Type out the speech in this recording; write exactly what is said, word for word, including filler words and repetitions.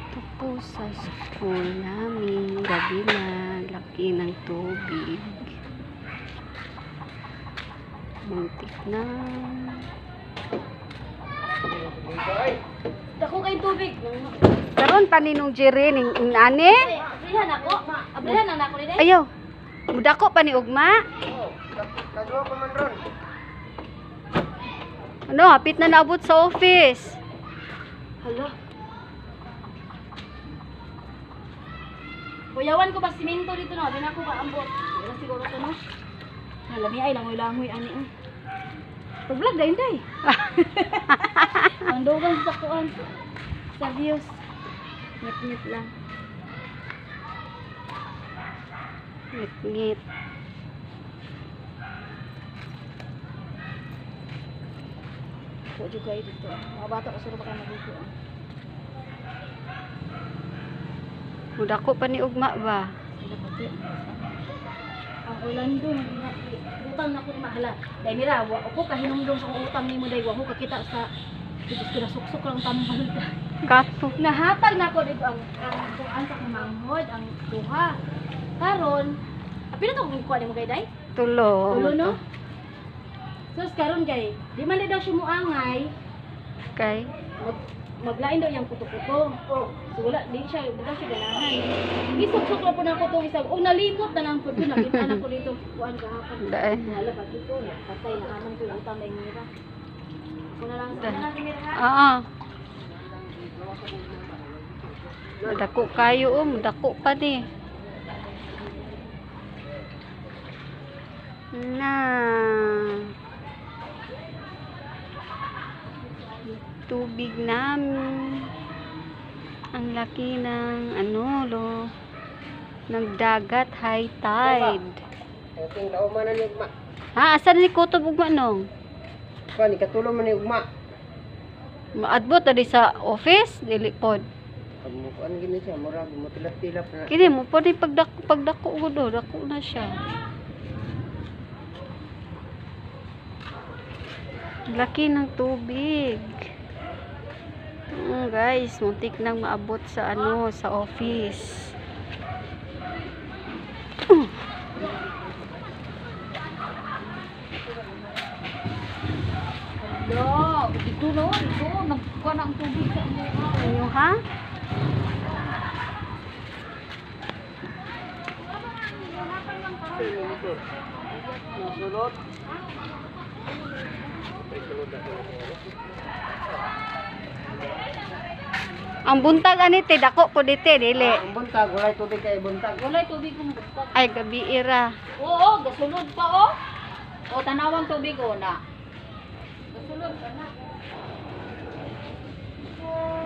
Ito po sa school namin, gabi na, laki ng tubig. Muntik na. Dako kay tubig. Karon paninong Jerry ning ane? Abrihan ako. Abrihan na ako ni. Ayaw. Mudako pa ni ugma. Kadua pa man ron. Ano, hapit na naabot sa office. Hala. Kuyawan ko ba simento dito no? Bin ako ba ambot. Wala siguro to no. Hala mi ay langoy-langoy ani. eh. Pag-vlog dayon day. Ang dugang sa kuan. Sa views. Ngit-ngit lang. Ngit-ngit. Ako juga dito. Mga bata ko suro ba kayo magluto. Mudako pa ni ugma ba? Sila pati. Ang Orlando, utang na ko ni mahala. Dahil mira, wa ako kahinungdong sa kong utang ni mo dahil wa ko kakita sa dito ko na suksok lang tambal ka. Kato. Nahatag na ko dito ang ang tuan sa manghod, ang duha. Karon, apil to kung kuha mo kay day? Tulo. Tulo no? So karon kay, di man daw siya muangay. Okay. Mag, maglain daw yung puto-puto. So wala, di siya, wala siya ganahan. Isuksok lang po na ako itong isang, oh nalimot na lang po ito, nakita na ko dito, kuhaan kahapon. Dahil. Wala pa dito, patay na anong ko yung utang na yung mira. Ako na lang, sana natin mira ha? Oo. Mudako kayo oh, mudako pa di. Na. Tubig namin. Ang laki ng ano lo. Nagdagat high tide. Ating tao man ni ugma. Ha, asan ni kutob ugma nong? Kani katulong man ni ugma. Maadbot tadi sa office dili pod. Pag mo kuan gini siya murag mo tilap-tilap na. Kini mo pwede pagdako pagdako gud oh, dako na siya. Laki ng tubig. Mm, guys, muntik nang maabot sa ano, sa office. Uh. Hello, dito no, dito, nagkuha na ang tubig sa mga. Ano ha? Nasulot. Ang buntag ani te dako po dite dili. Ang buntag walay tubig kay buntag. Walay tubig kong bukod. Ay gabi ira. Oo, gasulod pa oh. O, tanawang tubig o na. Gasulod ka na.